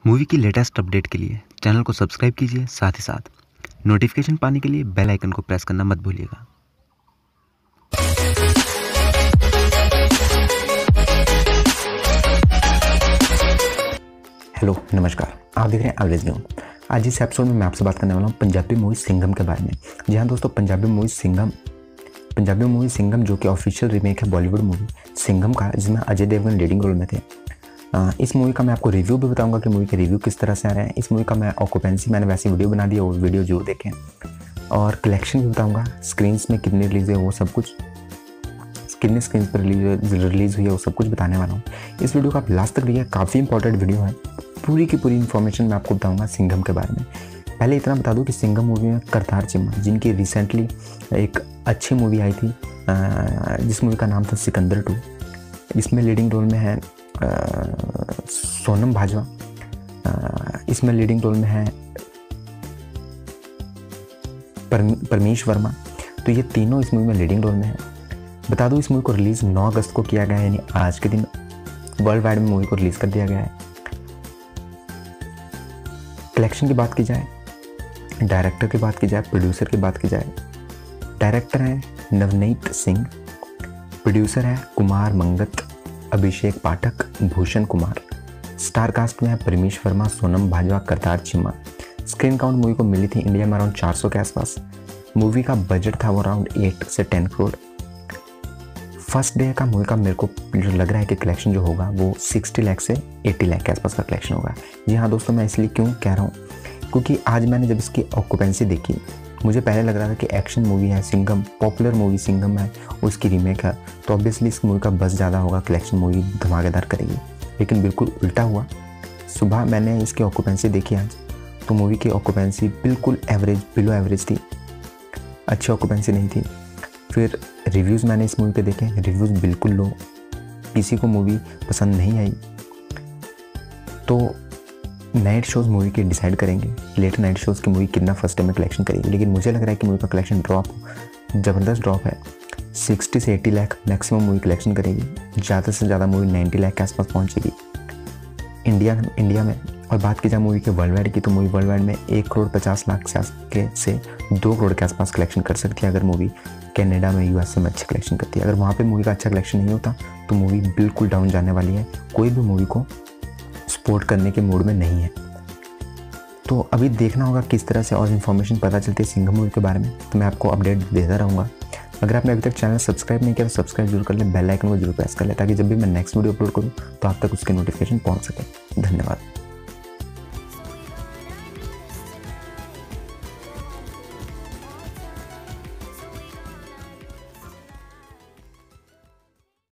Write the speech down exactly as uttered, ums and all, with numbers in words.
Movie की latest update के लिए चैनल को सब्सक्राइब कीजिए, साथ ही साथ नोटिफिकेशन पाने के लिए बेल आइकन को प्रेस करना मत भूलिएगा। हेलो नमस्कार, आप देख रहे हैं एवरेज गेम। आज इस एपिसोड में मैं आपसे बात करने वाला हूँ पंजाबी मूवी सिंघम के बारे में। जी हाँ दोस्तों, पंजाबी मूवी सिंघम पंजाबी मूवी सिंघम जो कि ऑफिशियल रीमेक है बॉलीवुड मूवी सिंघम का, जिसमें अजय देवगन लीडिंग रोल में थे। आ, इस मूवी का मैं आपको रिव्यू भी बताऊंगा कि मूवी के रिव्यू किस तरह से आ रहे हैं। इस मूवी का मैं ऑक्यूपेंसी मैंने वैसी वीडियो बना दी है, वो वीडियो जरूर देखें। और कलेक्शन भी बताऊँगा, स्क्रीन्स में कितनी रिलीज है वो सब कुछ, कितने स्क्रीन पर रिलीज रिलीज़ हुई है वो सब कुछ बताने वाला हूँ। इस वीडियो का आप लास्ट तक देखिए, काफ़ी इंपॉर्टेंट वीडियो है। पूरी की पूरी इन्फॉर्मेशन मैं आपको बताऊंगा सिंघम के बारे में। पहले इतना बता दूं कि सिंघम मूवी में करतार चिम्मा, जिनकी रिसेंटली एक अच्छी मूवी आई थी, जिस मूवी का नाम था सिकंदर टू। इसमें लीडिंग रोल में है सोनम भाजवा, इसमें लीडिंग रोल में है परमीश वर्मा। तो ये तीनों इस मूवी में लीडिंग रोल में है। बता दूं, इस मूवी को रिलीज़ नौ अगस्त को किया गया है, यानी आज के दिन वर्ल्ड वाइड में मूवी को रिलीज़ कर दिया गया है। कलेक्शन की बात की जाए, डायरेक्टर की बात की जाए, प्रोड्यूसर की बात की जाए, डायरेक्टर है नवनीत सिंह, प्रोड्यूसर है कुमार मंगत, अभिषेक पाठक, भूषण कुमार। स्टार कास्ट में है Parmish Verma, Sonam Bajwa, Kartar Cheema. Screen count movie को मिली थी इंडिया में अराउंड चार सौ के आसपास। मूवी का बजट था वो अराउंड एट से टेन करोड़। फर्स्ट डे का मूवी का मेरे को लग रहा है कि कलेक्शन जो होगा वो सिक्सटी लाख से एटी लाख के आसपास का कलेक्शन होगा। जी हाँ दोस्तों, मैं इसलिए क्यों कह रहा हूँ, क्योंकि आज मैंने जब इसकी ऑक्यूपेंसी देखी, मुझे पहले लग रहा था कि एक्शन मूवी है सिंघम, पॉपुलर मूवी सिंघम है, उसकी रीमेक है, तो ऑब्वियसली इस मूवी का बस ज़्यादा होगा, कलेक्शन मूवी धमाकेदार करेगी। लेकिन बिल्कुल उल्टा हुआ। सुबह मैंने इसकी ऑक्यूपेंसी देखी आज, तो मूवी की ऑक्यूपेंसी बिल्कुल एवरेज, बिलो एवरेज थी, अच्छी ऑक्यूपेंसी नहीं थी। फिर रिव्यूज़ मैंने इस मूवी पे देखे, रिव्यूज़ बिल्कुल लो, किसी को मूवी पसंद नहीं आई। तो नाइट शोज़ मूवी के डिसाइड करेंगे, लेट नाइट शोज़ की मूवी कितना फर्स्ट डे में कलेक्शन करेगी। लेकिन मुझे लग रहा है कि मूवी का कलेक्शन ड्रॉप, ज़बरदस्त ड्रॉप है। सिक्सटी से eighty lakh maximum movie collection करेगी, ज़्यादा से ज़्यादा मूवी नाइन्टी लाख के आसपास पहुँचेगी इंडिया इंडिया में। और बात की जाए मूवी के वर्ल्ड वाइड की, तो मूवी वर्ल्ड वाइड में एक करोड़ पचास लाख के से दो करोड़ के आसपास कलेक्शन कर सकती है, अगर मूवी कनाडा में, यूएसए में अच्छी कलेक्शन करती है। अगर वहाँ पे मूवी का अच्छा कलेक्शन नहीं होता तो मूवी बिल्कुल डाउन जाने वाली है, कोई भी मूवी को सपोर्ट करने के मूड में नहीं है। तो अभी देखना होगा किस तरह से और इन्फॉर्मेशन पता चलती है सिंघम मूवी के बारे में, तो मैं आपको अपडेट देता रहूँगा। अगर आपने अभी तक चैनल सब्सक्राइब नहीं किया तो सब्सक्राइब जरूर कर ले, बेल आइकन को जरूर प्रेस कर ले, ताकि जब भी मैं नेक्स्ट वीडियो अपलोड करूँ तो आप तक उसके नोटिफिकेशन पहुँच सके। धन्यवाद।